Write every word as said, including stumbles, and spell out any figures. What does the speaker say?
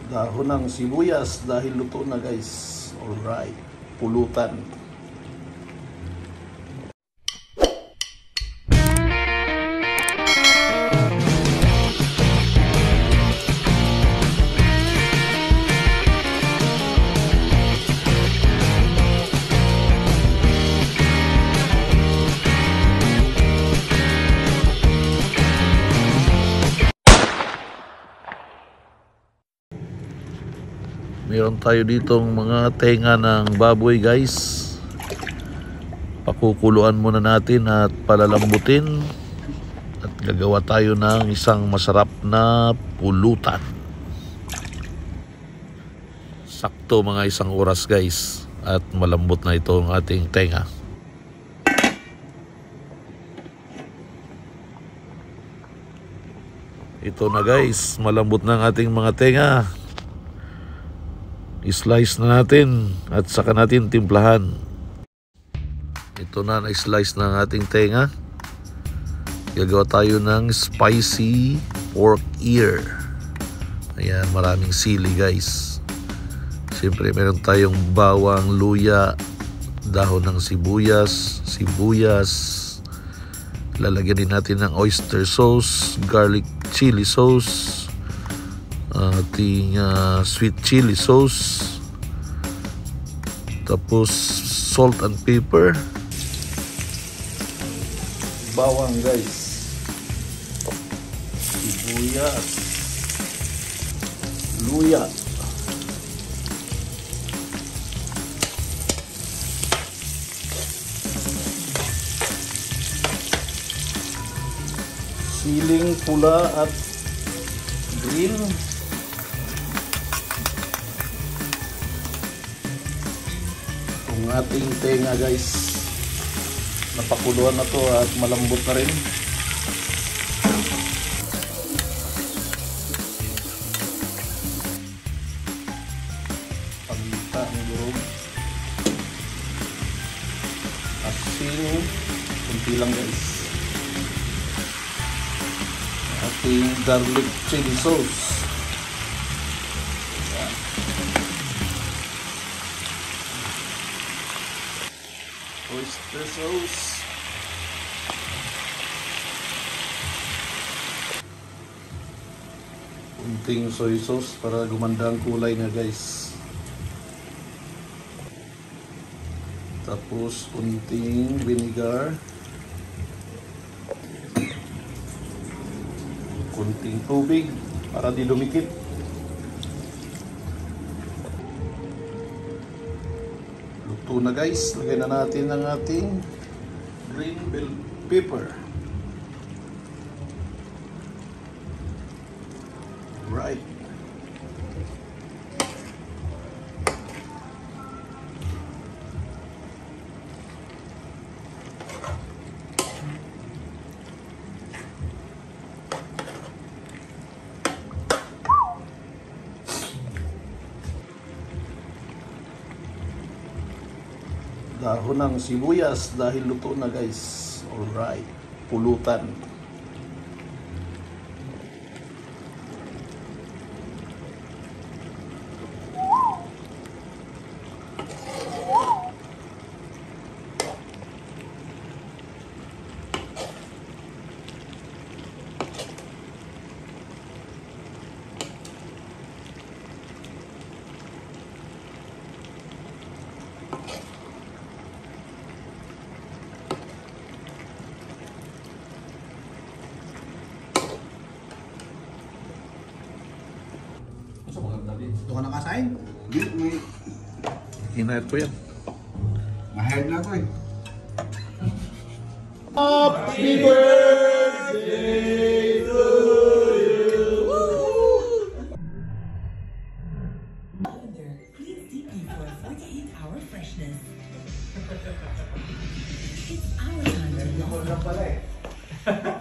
Dahon ng sibuyas dahil luto na guys. Alright, pulutan. Meron tayo ditong mga tenga ng baboy guys. Pakukuluan muna natin at palalambutin. At gagawa tayo ng isang masarap na pulutan. Sakto mga isang oras guys. At malambot na ito ang ating tenga. Ito na guys, malambot na ang ating mga tenga. I-slice na natin at saka natin timplahan. Ito na, na-slice na ang ating tenga. Gagawa tayo ng spicy pork ear. Ayan, maraming sili guys. Siyempre meron tayong bawang, luya, dahon ng sibuyas, sibuyas. Lalagyan din natin ng oyster sauce, garlic chili sauce, ating uh, sweet chili sauce, tapos salt and pepper, bawang guys, sibuyas, luya, siling pula at green, ang ating tenga guys, napakuluan na to at malambot na rin. Pagita ng durog, asin kunti lang guys, ating garlic chili sauce, oyster sauce, kunting soy sauce para gumanda ang kulay nga guys, tapos kunting vinegar, kunting tubig para di lumikit. Luto na guys, lagyan na natin ang ating green bell pepper. Right. Dahon ng sibuyas dahil luto na guys. Alright, pulutan. Ito ka nakasain? Hindi, may... Hinayat ko yan. Mahayad na ito eh. Happy birthday to you! Lavender, cleans deeply for forty-eight hour freshness. It's our time to love.